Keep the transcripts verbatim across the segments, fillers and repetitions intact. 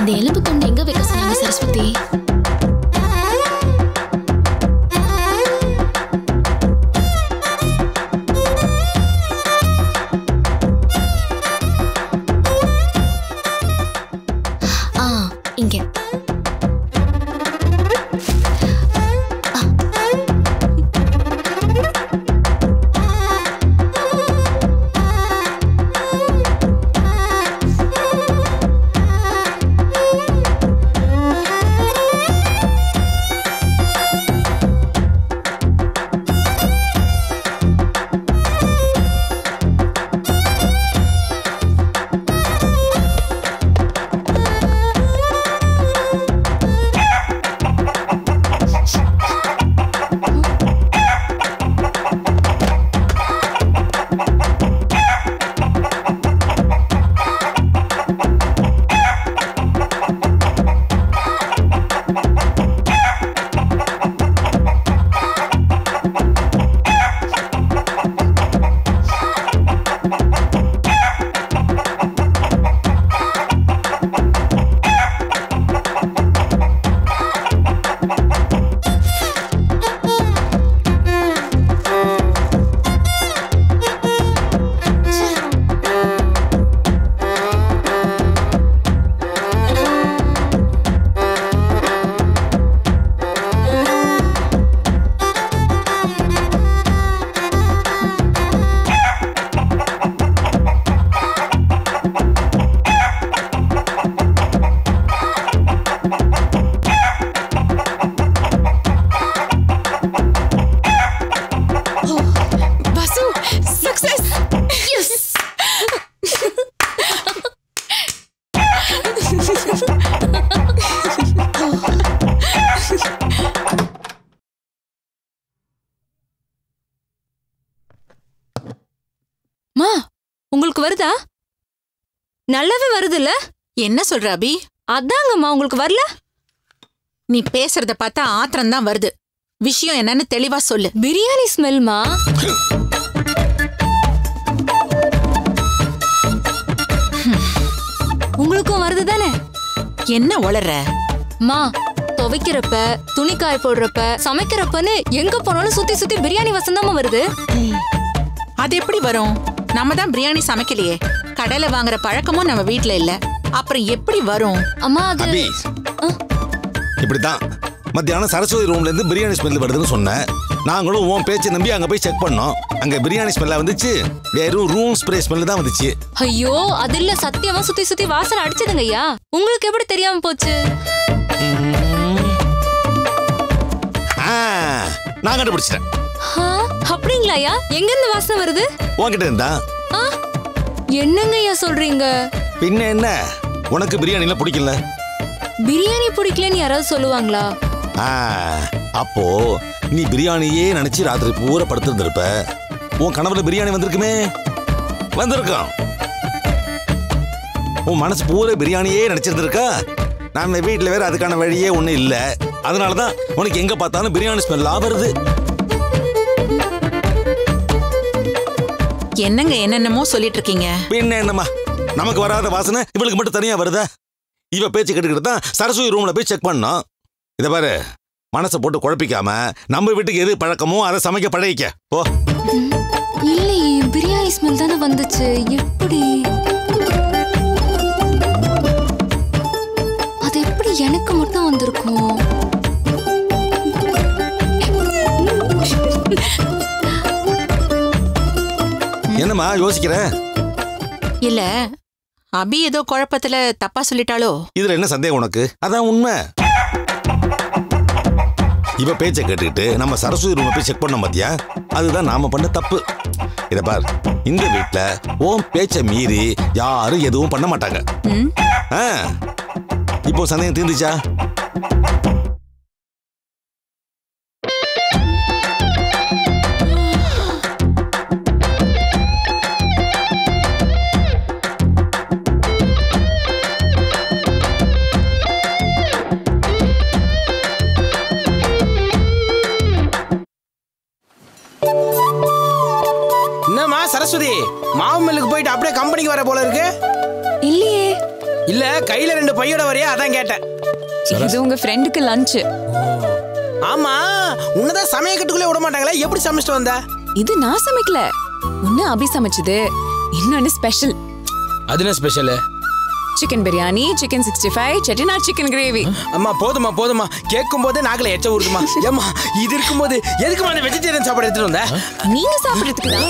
இந்த எலும்பு துண்டு எங்க வைக்க சொன்னாங்க சரஸ்வதி? ஆ, இங்க. மா, உங்களுக்கு வருதா? நல்லாவே வருதுல்ல? என்ன சொல்ற அபி? அதாங்கம்மா, உங்களுக்கு வரல? நீ பேசுறத பார்த்தா ஆத்திரம் தான் வருது. விஷயம் என்னன்னு தெளிவா சொல்லு. பிரியாணி ஸ்மெல்மா. உங்களுக்கும் வருது தானே? என்ன உளற? மா, துவைக்கிறப்ப, துணி காய போடுறப்ப, சமைக்கிறப்பன்னு எங்க போனாலும் சுத்தி சுத்தி பிரியாணி வாசம் வருது. அது எப்படி வரும்? நம்ம தான் பிரியாணி சமைக்கலையே. கடையில வாங்குற பழக்கமும் நம்ம வீட்ல இல்ல. அப்புறம் எப்படி வரும்? அம்மா, அது அபி, இப்படிதான் மத்தியானம் சரஸ்வதி ரூம்ல இருந்து பிரியாணி ஸ்மெல் வருதுன்னு சொன்னேன். நாங்களும் உன் பேச்சை நம்பி அங்க போய் செக் பண்ணோம். அங்க பிரியாணி ஸ்மெல்லா வந்துச்சு, வெறும் ரூம் ஸ்ப்ரே ஸ்மெல் தான் வந்துச்சு. ஐயோ, அது இல்ல, சத்தியமா சுத்தி சுத்தி வாசனை அடிச்சதுங்க ஐயா. உங்களுக்கு எப்படி தெரியாம போச்சு? நான் கண்டுபிடிச்சிட்டேன். அப்படிங்களா ஐயா? எங்க இருந்து வாசனை வருது? உன்கிட்ட இருந்தா. என்னங்க ஐயா சொல்றீங்க? பின்ன என்ன, உனக்கு பிரியாணில பிடிக்கல? பிரியாணி பிடிக்கலன்னு யாராவது சொல்லுவாங்களா? அப்போ நீ பிரியாணியே நினைச்சு ராத்திரி பூரா படுத்திருந்திருப்ப. உன் கனவுல பிரியாணி வந்திருக்குமே. வந்திருக்கான். உன் மனசு பூரா பிரியாணியே நினைச்சிருந்திருக்கா. நான் வீட்டுல வேற அதுக்கான வழியே ஒண்ணு இல்ல. அதனாலதான் உனக்கு எங்க பார்த்தாலும் பிரியாணி ஸ்மெல்லா வருது. என்னங்க என்னென்னமோ சொல்லிட்டு இருக்கீங்க? பின்ன என்னம்மா, நமக்கு வராத வாசனை இவளுக்கு மட்டும் தனியா வருதா? இவ பேச்சு கேட்டுக்கிட்டு தான் சரஸ்வதி ரூம்ல போய் செக் பண்ணோம். இத பாரு, மனசை போட்டு குழப்பிக்காம நம்ம வீட்டுக்கு எது பழக்கமோ அதை சமைக்க பழகிக்க போ. இல்லையே, பிரியாணி ஸ்மெல் தானே வந்துச்சு. எப்படி அது எப்படி எனக்கு மட்டும் வந்திருக்கும்? என்னம்மா யோசிக்கிற? இல்ல, அபி ஏதோ குழப்பத்துல தப்பா சொல்லிட்டாளோ? இதுல என்ன சந்தேகம் உனக்கு? அதான் உண்மை. இவ பேச்சை கேட்டுக்கிட்டு நம்ம சரஸ்வதி ரூமை போய் செக் பண்ணோம் பாத்தியா, அதுதான் நாம பண்ண தப்பு. இத பார், இந்த வீட்டுல ஓம் பேச்சை மீறி யாரும் எதுவும் பண்ண மாட்டாங்க. இப்போ சந்தேகம் தீர்ந்துச்சா? சரஸ்வதி, மாவு மில்லுக்கு போயிட்டு அப்படியே கம்பெனிக்கு வர போல இருக்கு. இல்லையே. இல்ல, இல்ல கையில ரெண்டு பையோட வரையா அதான் கேட்டேன். இது உங்க ஃப்ரெண்டுக்கு லஞ்ச். ஆமா உன்னதான் சமையக்கட்டுக்குள்ளே விட மாட்டாங்களே, எப்படி சமைச்சிட்டு வந்த? இது நான் சமைக்கல, ஒன்னு அபி சமைச்சது, இன்னொன்னு ஸ்பெஷல். அது என்ன special? Chicken biryani, chicken sixty five, Chettinad chicken gravy. அம்மா போதுமா போதுமா, கேட்கும் போதே நாக்குல எச்ச ஊறுதுமா. ஏம்மா இது இருக்கும்போது எதுக்குமா அந்த வெஜிடேரியன் சாப்பாடு எடுத்துட்டு வந்த? நீங்க சாப்பிடுறதுக்கு தான்.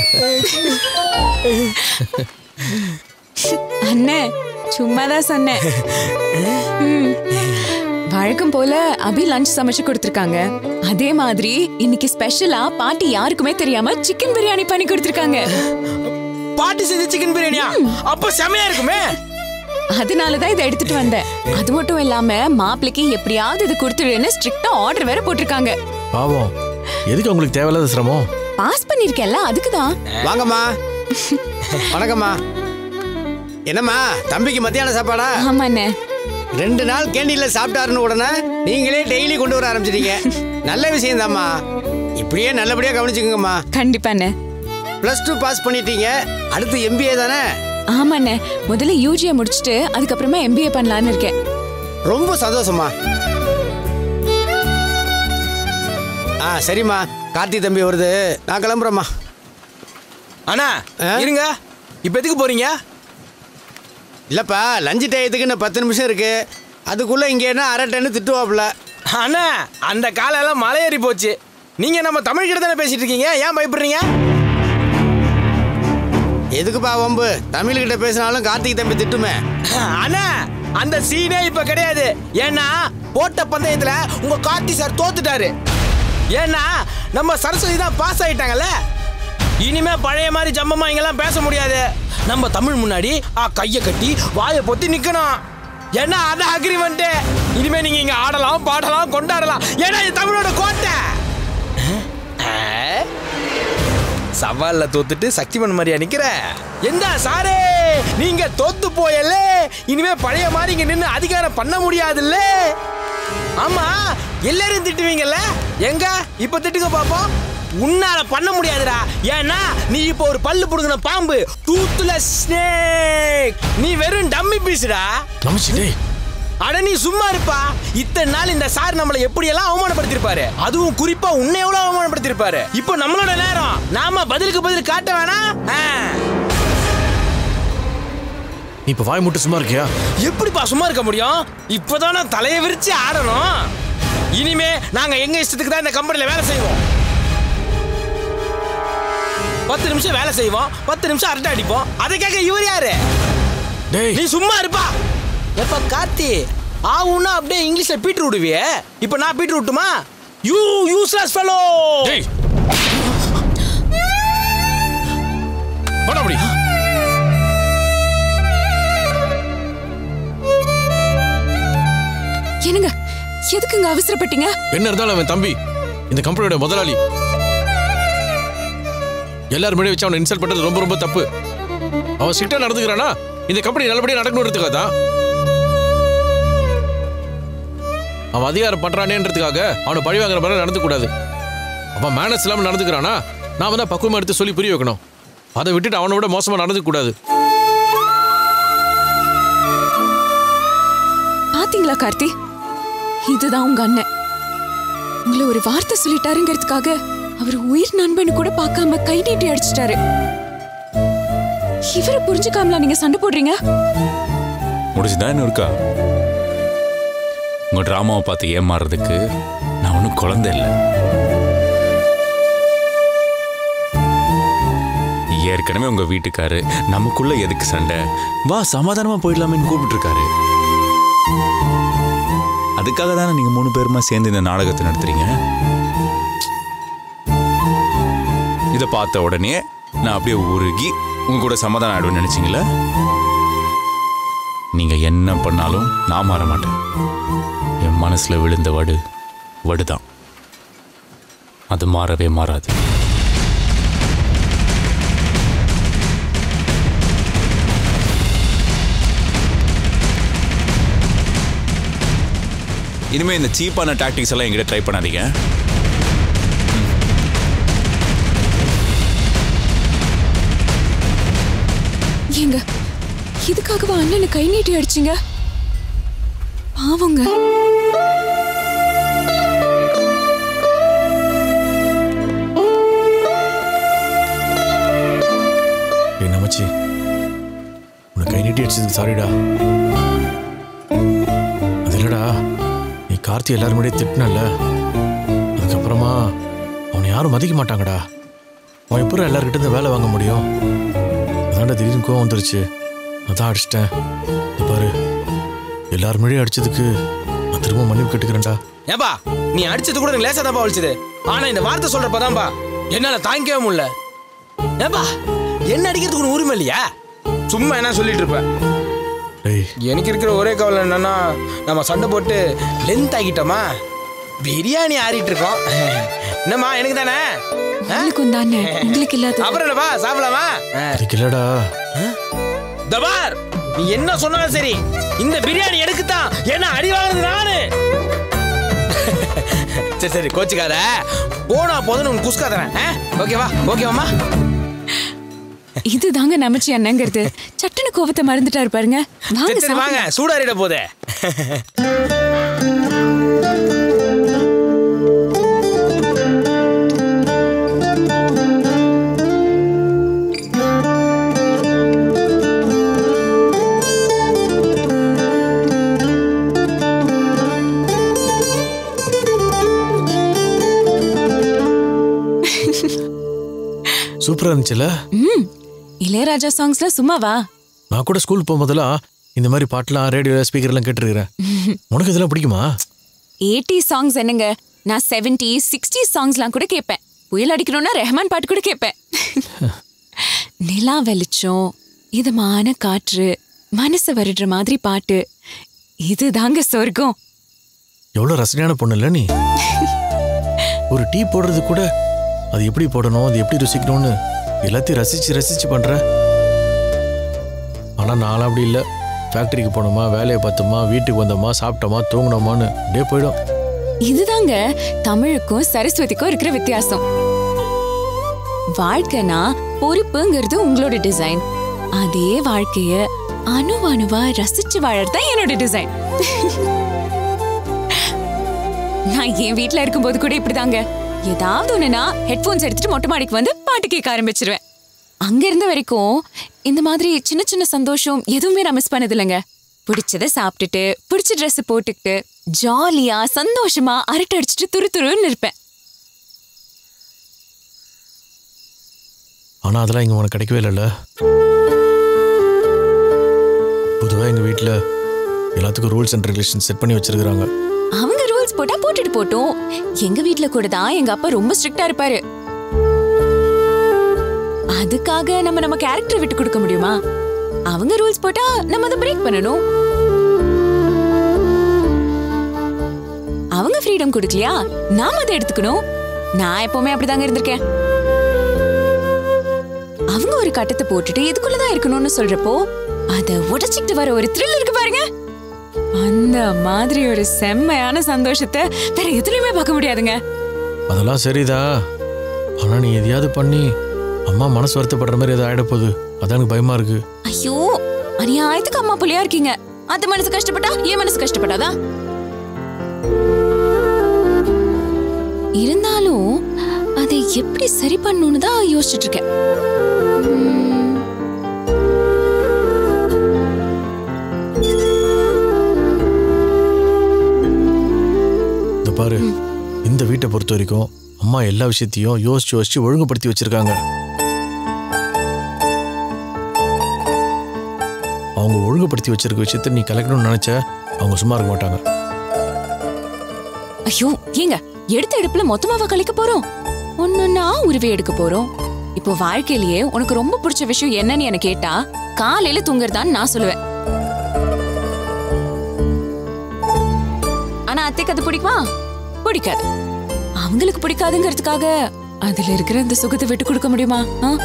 அண்ணே சும்மா தான் சொன்னேன். வழக்கம் போல அபி லஞ்ச் சமைச்சு கொடுத்திருக்காங்க. அதே மாதிரி இன்னைக்கு ஸ்பெஷலா பாட்டி யாருக்குமே தெரியாம சிக்கன் பிரியாணி பண்ணி கொடுத்திருக்காங்க. பாட்டி செஞ்ச சிக்கன் பிரியாணியா? அப்ப செமையா இருக்குமே. அதனாலதான் இதை எடுத்துட்டு வந்தேன். அது மட்டும் இல்லாம மாப்பிளைக்கு எப்படியாவது இது கொடுத்துடுன்னு ஸ்ட்ரிக்டா ஆர்டர் வேற போட்டிருக்காங்க. பாவம், எதுக்கு உங்களுக்கு தேவையில்லாத சிரமம்? பாஸ் பண்ணிருக்கேன்ல, அதுக்குதான். வாங்கம்மா. வணக்கம்மா. என்னம்மா தம்பிக்கு மத்தியான சாப்பாடா? ஆமாண்ணே. ரெண்டு நாள் கேண்டீன்ல சாப்பிட்டாருன்னு உடனே நீங்களே டெய்லி கொண்டு வர ஆரம்பிச்சிட்டீங்க. நல்ல விஷயம் தான்மா, இப்படியே நல்லபடியா கவனிச்சுக்கோங்கம்மா. கண்டிப்பாண்ணே. பிளஸ் டூ பாஸ் பண்ணிட்டீங்க, அடுத்து எம்பிஏ தானே? ஆமாண்ணே, முதல்ல யூஜியை முடிச்சுட்டு அதுக்கப்புறமா எம்பிஏ பண்ணலான்னு இருக்கேன். ரொம்ப சந்தோஷமா. ஆ சரிம்மா, கார்த்தி தம்பி வருது, நான் கிளம்புறேம்மா. அண்ணா இருங்க, இப்ப எதுக்கு போறீங்க? இல்லப்பா, லஞ்சு டயத்துக்கு இன்னும் பத்து நிமிஷம் இருக்கு, அதுக்குள்ள இங்க என்ன அரை டன்னு திட்டுவாப்புல. அண்ணா அந்த காலெல்லாம் மலையேறி போச்சு. நீங்க நம்ம தமிழ் கிட்ட தானே பேசிட்டு இருக்கீங்க, ஏன் பயப்படுறீங்க? எதுக்குப்பா வம்பு? தமிழ்கிட்ட பேசினாலும் கார்த்திக் தம்பி திட்டுமே. அண்ணா அந்த சீனே இப்ப கிடையாது. ஏன்னா போட்ட பந்தயத்துல உங்க கார்த்தி சார் தோத்துட்டாரு. ஏன்னா நம்ம சரஸ்வதி தான் பாஸ் ஆயிட்டாங்கல்ல. இனிமே பழைய மாதிரி ஜம்பமா இங்கெல்லாம் பேச முடியாது. நம்ம தமிழ் முன்னாடி கையை கட்டி வாயை பொத்தி நிக்கணும். ஏன்னா அதான் அக்ரிமெண்ட். இனிமே நீங்க இங்க ஆடலாம், பாடலாம், கொண்டாடலாம். ஏன்னா இது தமிழோட கோட்டை. சவால்ல தோத்துட்டு சக்திமன் மாதிரியா நிக்கிற? எந்த சாரே நீங்க தோத்து போயல, இனிமே பழைய மாதிரி இங்க நின்று அதிகாரம் பண்ண முடியாதுல்ல. ஆமா எல்லாரும் திட்டுவீங்கல்ல, எங்க இப்ப திட்டுங்க பாப்போம். உன்னால பண்ண முடியாதுடா. ஏன்னா நீ இப்ப ஒரு பல்லு புடுங்கின பாம்பு, டூத்ல ஸ்னேக். நீ வெறும் டம்மி பீஸ்டா. அட நீ சும்மா இருப்பா. இத்தனை நாள் இந்த சார் நம்மளை எப்படி எல்லாம் அவமானப்படுத்திருப்பாரு, அதுவும் குறிப்பா உன்னை எவ்வளவு அவமானப்படுத்திருப்பாரு. இப்போ நம்மளோட நேரம், நாம பதிலுக்கு பதில் காட்ட வேணாம். நீ இப்ப வாய் மூட்டு சும்மா இருக்கியா? எப்படிப்பா சும்மா இருக்க முடியும்? இப்பதானே தலையை விரிச்சு ஆடணும். இனிமே நாங்க எங்க இஷ்டத்துக்கு தான் இந்த கம்பெனில வேலை செய்வோம். பத்து நிமிஷம் வேலை செய்வோம், பத்து நிமிஷம் அரட்டை அடிப்போம். அதை கேட்க இவர் யாரு? நீ சும்மா இருப்பா. எப்ப கார்த்தி ஆவுன்னா அப்படியே இங்கிலீஷ்ல பீட்ரு விடுவியே, இப்ப நான் பீட்ரு விட்டுமா? You useless fellow. போடா அப்படி. என்னங்க எதுக்குங்க அவசரப்பட்டீங்க? என்ன இருந்தாலும் அவன் தம்பி இந்த கம்பெனியோட முதலாளி. எல்லாரும் முன்னாடி வச்சு அவனை இன்சல்ட் பண்றது ரொம்ப ரொம்ப தப்பு. அவன் ஸ்ட்ரிக்டா நடந்துக்கிறானா இந்த கம்பெனி நல்லபடியா நடக்கணுன்றதுக்காக தான். அவன் அதிகாரம் பண்றானேன்றதுக்காக அவனை பழி வாங்குற மாதிரி நடந்து கூடாது. அவன் மேனஸ் இல்லாம நடந்துக்கிறானா நாம தான் பக்குவமா எடுத்து சொல்லி புரிய வைக்கணும். அதை விட்டுட்டு அவனை விட மோசமா நடந்துக்க கூடாது. பாத்தீங்களா கார்த்தி, இதுதான் உங்க அண்ணன். உங்களை ஒரு வார்த்தை சொல்லிட்டாருங்கிறதுக்காக அவர் உயிர் நண்பனு கூட பார்க்காம கை நீட்டி அடிச்சிட்டாரு. இவரை புரிஞ்சுக்காமலா நீங்க சண்டை போடுறீங்க? முடிச்சுதான் இன்னும் இருக்கா? உங்க டிராமாவை பார்த்து ஏமாறுறதுக்கு நான் ஒன்றும் குழந்தை இல்லை. ஏற்கனவே உங்க வீட்டுக்காரு நமக்குள்ள எதுக்கு சண்டை, வா சமாதானமா போயிடலாமேன்னு கூப்பிட்டு இருக்காரு. அதுக்காக தானே நீங்க மூணு பேருமா சேர்ந்து இந்த நாடகத்தை நடத்துறீங்க. இதை பார்த்த உடனே நான் அப்படியே உருகி உங்க கூட சமாதானம் ஆயிடுவேன்னு நினைச்சீங்களா? நீங்க என்ன பண்ணாலும் நான் மாற மாட்டேன். என் மனசுல விழுந்த வடு வடுதான், அது மாறவே மாறாது. இனிமே இந்த சீப்பான டாக்டிக்ஸ் எல்லாம் என்கிட்ட ட்ரை பண்ணாதீங்க. ஏங்க இதுக்காகவா அண்ணனை கை நீட்டி அடிச்சிங்க? பாவங்க. நமச்சி உன்னை கை நீட்டி அடிச்சதுக்கு சாரிடா. அது இல்லடா, நீ கார்த்தி எல்லாரும் முன்னாடியே திட்டினல்ல, அதுக்கப்புறமா அவனை யாரும் மதிக்க மாட்டாங்கடா. அவன் எப்படி எல்லாருக்கிட்ட இருந்து வேலை வாங்க முடியும்? அதான்டா திடீர்னு கோவம் வந்துருச்சு, அதான் அடிச்சிட்டேன். பாரு, எல்லாரும் முன்னாடியே அடிச்சதுக்கு நான் திரும்ப மன்னிப்பு கேட்டுக்கிறேன்டா. ஏப்பா, நீ அடிச்சது கூட லேசா தான்ப்பா வலிச்சது. ஆனா இந்த வார்த்தை சொல்றப்பதான்பா என்னால தாங்கிக்கவே முடியல. ஏப்பா, என்ன அடிக்கிறதுக்கு ஒரு உரிமை இல்லையா? சும்மா என்ன சொல்லிட்டு இருப்ப. எனக்கு இருக்கிற ஒரே கவலை என்னன்னா, நம்ம சண்டை போட்டு லென்த் ஆகிட்டோமா, பிரியாணி ஆறிட்டு இருக்கோம். என்னம்மா, எனக்கு தானே? உங்களுக்கு இல்லாத அப்புறம் என்னப்பா, சாப்பிடலாமா? இல்லடா தபார், நீ என்ன சொன்னாலும் சரி, இந்த பிரியாணி எடுக்கத்தான் என்ன அடி வாங்குறது நானு. சரி சரி, கோச்சுக்காத. போனா போதுன்னு உன் குஸ்கா தரேன். ஓகேவா? ஓகேவாமா? இதுதாங்க நமச்சி அண்ணங்கிறது. சட்டுன்னு கோபத்தை மறந்துட்டாரு பாருங்க. வாங்க, சூடாரிட போதே. சூப்பரா இருந்துச்சுல? ம், இளையராஜா சாங்ஸ்ல சும்மாவா? நான் கூட ஸ்கூல் போகும்போதெல்லாம் இந்த மாதிரி பாட்டுலாம் ரேடியோ ஸ்பீக்கர்லாம் கேட்டுருக்கிறேன். உனக்கு இதெல்லாம் பிடிக்குமா? எயிட்டி சாங்ஸ் என்னங்க, நான் செவன்டி சிக்ஸ்டி சாங்ஸ்லாம் கூட கேட்பேன். புயல் அடிக்கணும்னா ரெஹ்மான் பாட்டு கூட கேட்பேன். நிலா வெளிச்சம், இதமான காற்று, மனசு வருடுற மாதிரி பாட்டு, இதுதாங்க சொர்க்கம். எவ்வளவு ரசனையான பொண்ணு இல்ல நீ? ஒரு டீ போடுறது கூட அது எப்படி போடணும், அது எப்படி ருசிக்கணும்னு எல்லாத்தையும் ரசிச்சு ரசிச்சு பண்ற. ஆனா நான் அப்படி இல்லை. ஃபேக்டரிக்கு போனோமா, வேலையை பார்த்தோமா, வீட்டுக்கு வந்தோமா, சாப்பிட்டோமா, தூங்கினோமான்னு டே போயிடும். இதுதாங்க தமிழுக்கும் சரஸ்வதிக்கும் இருக்கிற வித்தியாசம். வாழ்க்கைனா பொறுப்புங்கிறது உங்களோட டிசைன், அதே வாழ்க்கைய அணு அணுவா ரசிச்சு வாழறதுதான் என்னோட டிசைன். நான் என் வீட்டுல இருக்கும்போது கூட இப்படிதாங்க. ஏதாவது ஒண்ணுனா ஹெட்போன்ஸ் எடுத்துட்டு மொட்டை மாடிக்கு வந்து பாட்டு கேட்க ஆரம்பிச்சிருவேன். அங்க இருந்த வரைக்கும் இந்த மாதிரி சின்ன சின்ன சந்தோஷம் எதுவுமே நான் மிஸ் பண்ணது இல்லைங்க. பிடிச்சத சாப்பிட்டுட்டு பிடிச்ச ட்ரெஸ் போட்டுக்கிட்டு ஜாலியா சந்தோஷமா அரட்டை அடிச்சுட்டு துரு துருன்னு இருப்பேன். ஆனா அதெல்லாம் இங்க உனக்கு கிடைக்கவே இல்லைல்ல. பொதுவா எங்க வீட்டுல எல்லாத்துக்கும் ரூல்ஸ் அண்ட் ரெகுலேஷன் செட் பண்ணி வச்சிருக்காங்க. அவங்க ரூல்ஸ் போட்டா போட்டுட்டு போட்டோம். எங்க வீட்டுல கூட தான் எங்க அப்பா ரொம்ப ஸ்ட்ரிக்ட்டா இருப்பாரு. அதுக்காக நம்ம நம்ம கேரக்டர் விட்டு கொடுக்க முடியுமா? அவங்க ரூல்ஸ் போட்டா நம்ம அதை பிரேக் பண்ணணும். அவங்க ஃப்ரீடம் கொடுக்கலையா, நாம அதை எடுத்துக்கணும். நான் எப்பவுமே அப்படிதாங்க இருந்திருக்கேன். அவங்க ஒரு கட்டத்தை போட்டுட்டு இதுக்குள்ளதான் இருக்கணும்னு சொல்றப்போ அதை உடைச்சிட்டு வர ஒரு த்ரில் இருக்கு பாருங்க. அந்த மாதிரி ஒரு செம்மையான சந்தோஷத்தை வேற எதுலயுமே பார்க்க முடியாதுங்க. அதெல்லாம் சரிதா. ஆனா நீ எதையாவது பண்ணி அம்மா மனசு வருத்தப்படுற மாதிரி எதாவது ஆயிட போகுது. அதான் எனக்கு பயமா இருக்கு. ஐயோ, அநியாயத்துக்கு அம்மா புள்ளியா இருக்கீங்க. அது மனசு கஷ்டப்பட்டா என் மனசு கஷ்டப்படாதா? இருந்தாலும் அதை எப்படி சரி பண்ணணும்னு தான் யோசிச்சுட்டு இருக்கேன். பாரு, இந்த வீட்டை பொறுத்த வரைக்கும் அம்மா எல்லா விஷயத்தையும் யோசிச்சு யோசிச்சு ஒழுங்குபடுத்தி வச்சிருக்காங்க. அவங்க ஒழுங்குபடுத்தி வச்சிருக்க விஷயத்தை நீ கலக்கணும்னு நினைச்ச அவங்க சும்மா இருக்க மாட்டாங்க. ஐயோ, ஏங்க எடுத்த எடுப்புல மொத்தமாவா கழிக்க போறோம்? ஒன்னொன்னா உருவி எடுக்க போறோம். இப்போ வாழ்க்கையிலேயே உனக்கு ரொம்ப பிடிச்ச விஷயம் என்னன்னு எனக்கு கேட்டா காலையில தூங்குறதான்னு நான் சொல்லுவேன். ஆனா அத்தைக்கு அது பிடிக்குமா? பிடிக்காது. அவங்களுக்கு பிடிக்காதுங்கிறதுக்காக அதுல இருக்கிற அந்த சுகத்தை விட்டு கொடுக்க முடியுமா?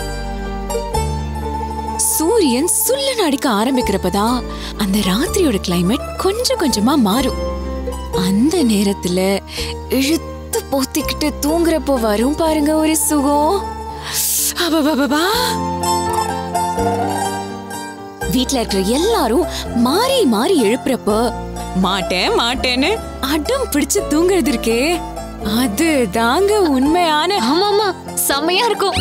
சூரியன் சுல்லன அடிக்க ஆரம்பிக்கிறப்பதான் அந்த ராத்திரியோட கிளைமேட் கொஞ்சம் கொஞ்சமா மாறும். அந்த நேரத்துல இழுத்து போத்திக்கிட்டு தூங்குறப்போ வரும் பாருங்க ஒரு சுகம். வீட்ல இருக்கிற எல்லாரும் மாறி மாறி எழுப்புறப்ப மாட்டேன் மாட்டேன்னு அடம் பிடிச்சு தூங்குறது இருக்கே, அது தாங்க உண்மையான. ஆமாமா, செம்மையா இருக்கும்.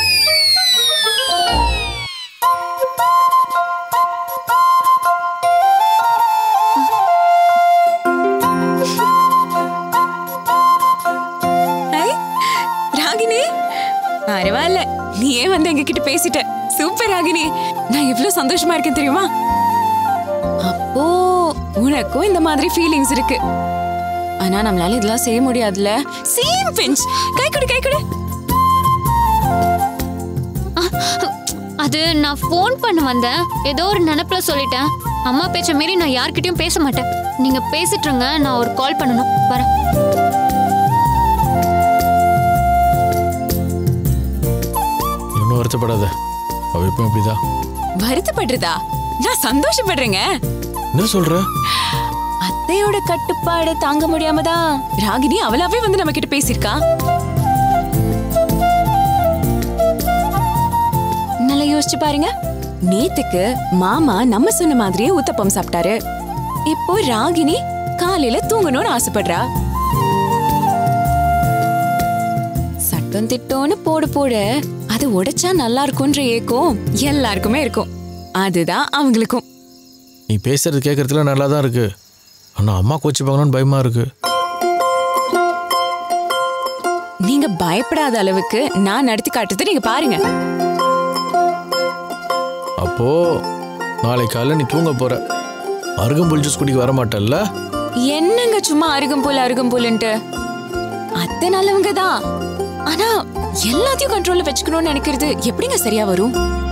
ராகினி, பரவாயில்ல, நீ ஏன் வந்து எங்க கிட்ட பேசிட்ட. சூப்பர் ராகினி, நான் எவ்வளவு சந்தோஷமா இருக்கேன் தெரியுமா? அப்போ உனக்கும் இந்த மாதிரி ஃபீலிங்ஸ் இருக்கு. ஆனா நம்மளால இதெல்லாம் செய்ய முடியாதுல. Same pinch. கை கொடு, கை கொடு. அது நான் ஃபோன் பண்ண வந்தேன், ஏதோ ஒரு நினைப்புல சொல்லிட்டேன். அம்மா பேச்ச மீறி நான் யார்கிட்டயும் பேச மாட்டேன். நீங்க பேசிட்டு இருங்க, நான் ஒரு கால் பண்ணணும். வரேன். இன்னும் வருத்தப்படாத, அவ எப்பவும் இப்படிதான். வருத்தப்படுறதா? நான் சந்தோஷப்படுறேங்க. என்ன சொல்ற? அத்தையோட கட்டுப்பாடு தாங்க முடியாம தான் ராகினி அவளாவே வந்து நம்ம கிட்ட பேசிருக்கா. நல்லா யோசிச்சு பாருங்க. நேத்துக்கு மாமா நம்ம சொன்ன மாதிரியே ஊத்தப்பம் சாப்பிட்டாரு. இப்போ ராகினி காலையில தூங்கணும்னு ஆசைப்படுறா. சட்டம் திட்டோன்னு போடு போடு அது உடைச்சா நல்லா இருக்கும்ன்ற ஏக்கம் எல்லாருக்குமே இருக்கும். அதுதான் அவங்களுக்கும். நீ பேசுறது கேட்கறதுல நல்லா தான் இருக்கு, ஆனா அம்மா கோச்சிப்பாங்கன்னு பயமா இருக்கு. நீங்க பயப்படாத அளவுக்கு நான் நடத்தி காட்டுறது நீங்க பாருங்க. அப்போ நாளை காலைல நீ தூங்க போற, அருகம்புல் ஜூஸ் குடிக்க வர மாட்டல்ல? என்னங்க சும்மா அருகம்புல் அருகம்புல்ன்ட்டு? அத்தை நல்லவங்க தான், ஆனா எல்லாத்தையும் கண்ட்ரோல்ல வச்சுக்கணும்னு நினைக்கிறது எப்படிங்க சரியா வரும்?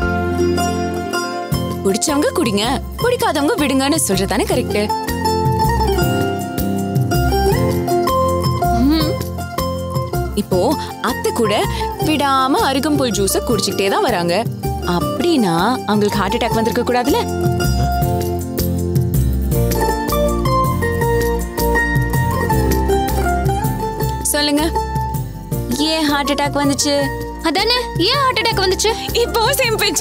குடிச்சவங்க குடிங்க, குடிக்காதவங்க விடுங்கன்னு சொல்றதானே கரெக்ட். இப்போ அத்தை கூட விடாம அருகம்புல் ஜூஸ குடிச்சுக்கிட்டே தான் வராங்க. அப்படின்னா அவங்களுக்கு ஹார்ட் அட்டாக் வந்திருக்க கூடாதுல? சொல்லுங்க, ஏன் ஹார்ட் அட்டாக் வந்துச்சு? அதானே, ஏன் ஹார்ட் அட்டாக் வந்துச்சு? இப்போ சேம் பிஞ்ச்.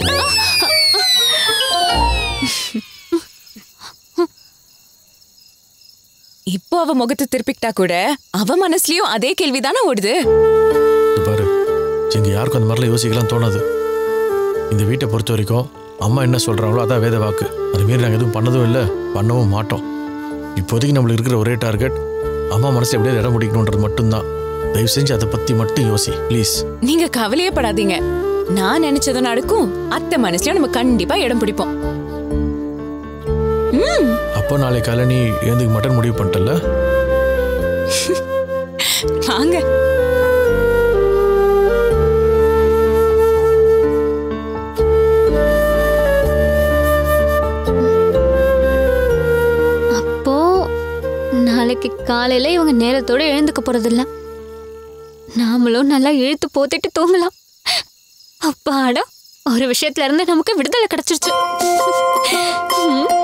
இப்போ அவ முகத்தை திருப்பிக்கிட்டா கூட அவ மனசுலயும் அதே கேள்விதானே ஓடுது. பாரு, எங்க யாருக்கும் அந்த மாதிரிலாம் யோசிக்கலாம் தோணாது. இந்த வீட்டை பொறுத்த வரைக்கும் அம்மா என்ன சொல்றாங்களோ அதான் வேத வாக்கு. அது மாரி நாங்கள் எதுவும் பண்ணதும் இல்லை, பண்ணவும் மாட்டோம். இப்போதைக்கு நம்மளுக்கு இருக்கிற ஒரே டார்கெட் அம்மா மனசு எப்படியாவது இடம் முடிக்கணுன்றது மட்டும்தான். தயவு செஞ்சு அதை பத்தி மட்டும் யோசி ப்ளீஸ். நீங்க கவலையே படாதீங்க, நான் நினைச்சதும் நடக்கும். அத்தை மனசுலயும் நம்ம கண்டிப்பா இடம் பிடிப்போம். அப்போ நாளை காலை நீ எழுந்துக்கு மட்டன் முடிவு பண்ணிட்டல? வாங்க. அப்போ நாளைக்கு காலையில இவங்க நேரத்தோட எழுந்துக்க போறதில்ல. நாமளும் நல்லா இழுத்து போத்திட்டு தூங்கலாம். அப்பாடா, ஒரு விஷயத்துல இருந்து நமக்கு விடுதலை கிடைச்சிருச்சு.